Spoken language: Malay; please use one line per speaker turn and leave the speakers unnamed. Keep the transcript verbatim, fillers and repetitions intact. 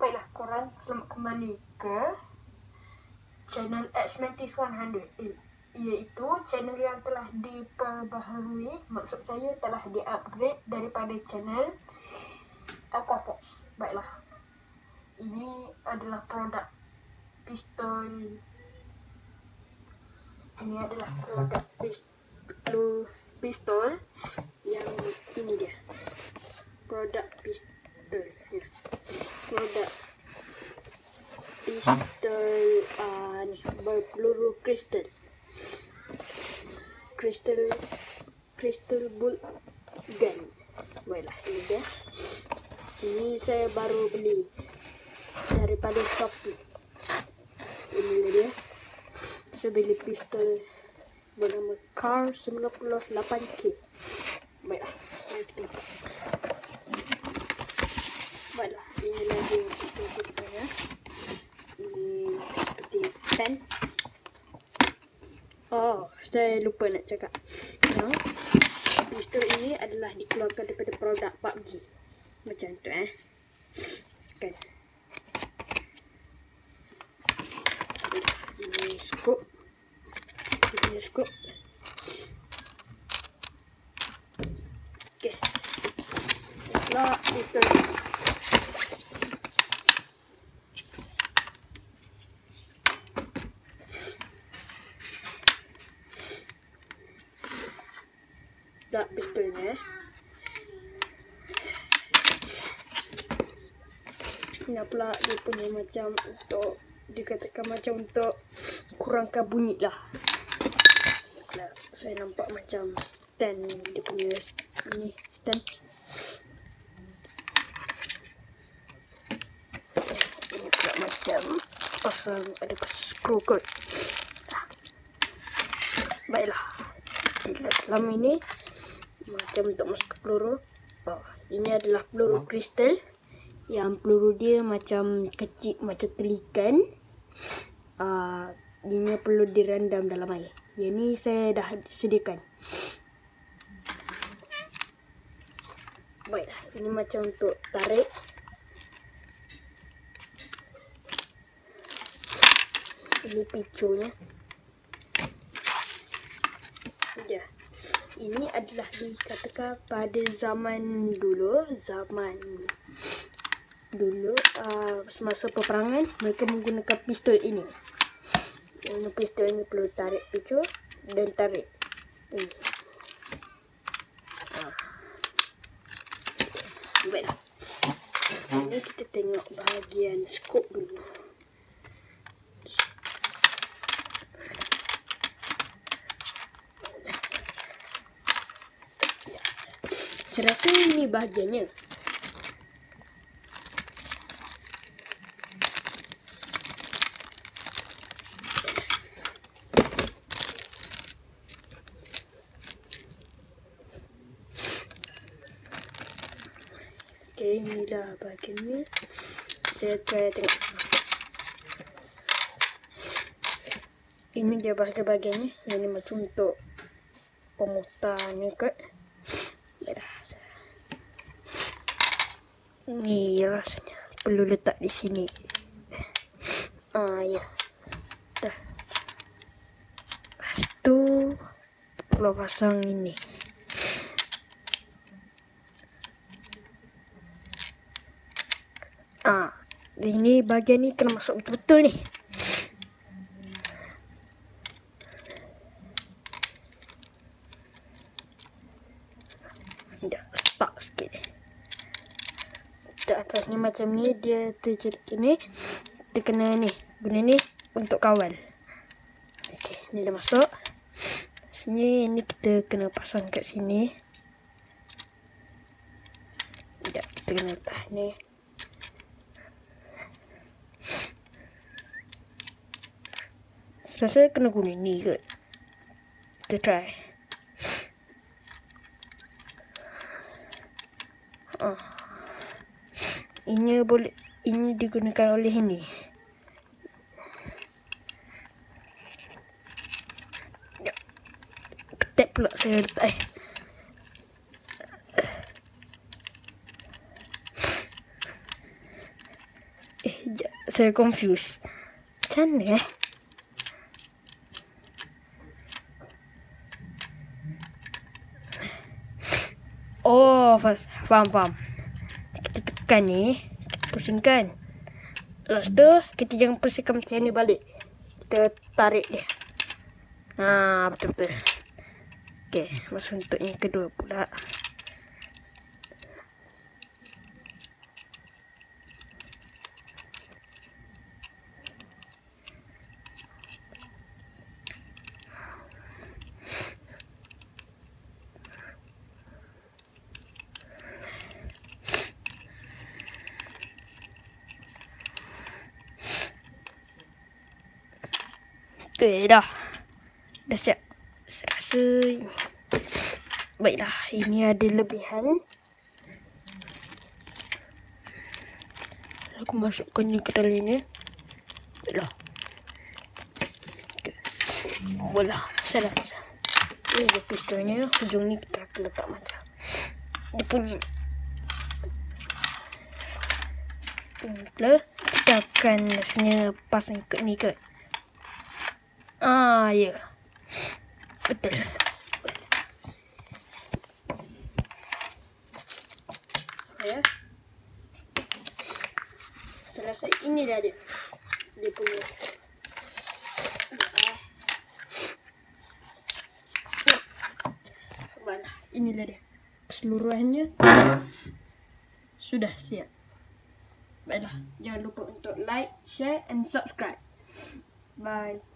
Baiklah, korang selamat kembali ke channel X sembilan seratus, iaitu channel yang telah diperbaharui, maksud saya telah di-upgrade daripada channel Aquafox. Baiklah, ini adalah produk pistol. Ini adalah produk pistol, pistol yang ini dia. Produk pistol. Ya. Produk pistol uh, ni berpeluru kristal. Kristal Crystal Bolt Gun. Baiklah, ini dia. Ini saya baru beli daripada Shopee. Ini dia. Saya beli pistol bernama Kar sembilan puluh lapan K. Baiklah, mari kita buka. Baiklah, ini lagi pistol-pistolnya. Ini seperti pen. Oh, saya lupa nak cakap. No, pistol ini adalah dikeluarkan daripada produk P U B G. Macam tu eh. Kan. Ini scope. Ini scope. Okey. Itulah pistol. Tak pistolnya. Ini pula dia punya macam untuk dikatakan macam untuk kurangkan bunyi lah. Nah, saya nampak macam stand dia punya ni stand. Ini pula macam pasang ada skru kot. Nah. Baiklah. Dilihat dalam ini macam untuk masuk peluru. Oh, ini adalah peluru kristal. Yang peluru dia macam kecil, macam telikan. Uh, ini perlu direndam dalam air. Yang ni saya dah sediakan. Baiklah, ini macam untuk tarik. Ini picunya. Ya. Ini adalah dikatakan pada zaman dulu, zaman dulu uh, semasa peperangan mereka menggunakan pistol ini. Ini pistol ini perlu tarik picu dan tarik. Ini. Ah. Baiklah. Ini kita tengok bahagian skop dulu. Saya rasa ini bahagiannya. Okey, inilah bahagiannya. Saya try tengok. Ini dia bahagian-bahagiannya. Yang ni macam untuk pemutar ni kot. Ni rasanya perlu letak di sini. Ah ya. Dah. Lepas tu perlu pasang ini. Ah, ini bahagian ni kena masuk betul-betul ni. Dah stuck sikit. Di atas ni macam ni, dia terjerit ni. Kita kena ni, guna ni untuk kawal. Okey, ni dah masuk. Sini ni kita kena pasang kat sini. Sekejap, kita kena letak ni. Rasa kena guna ni kot. Kita try. Ah. Ini boleh, ini digunakan oleh ini. Tap pula saya letak eh. Eh, saya confused. Macam mana eh? Oh, faham, faham. Kita tekan ni, kita pusingkan. Lepas tu, kita jangan pusingkan macam ni balik. Kita tarik dia. Haa, betul-betul. Okey, masa untuk yang kedua pula. Okay, dah. Dah siap. Saya rasa... Baiklah, ini ada lebihan. Aku masukkan ni ke dalam ini. Baiklah. Okay. Bola, saya rasa. Ini ada pistolnya. Hujung ni kita akan letak macam. Dia punya. Kita akan rasanya pasang ikut ni ke. Ah, ya. Betul. Ya. Selesai. Ini dah dia. Dia punya. Baiklah. Inilah dia. Keseluruhannya. Sudah siap. Baiklah. Jangan lupa untuk like, share and subscribe. Bye.